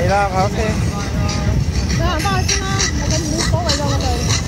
啦，OK。 有人翻去先啦，我咁冇所謂㗎，我哋。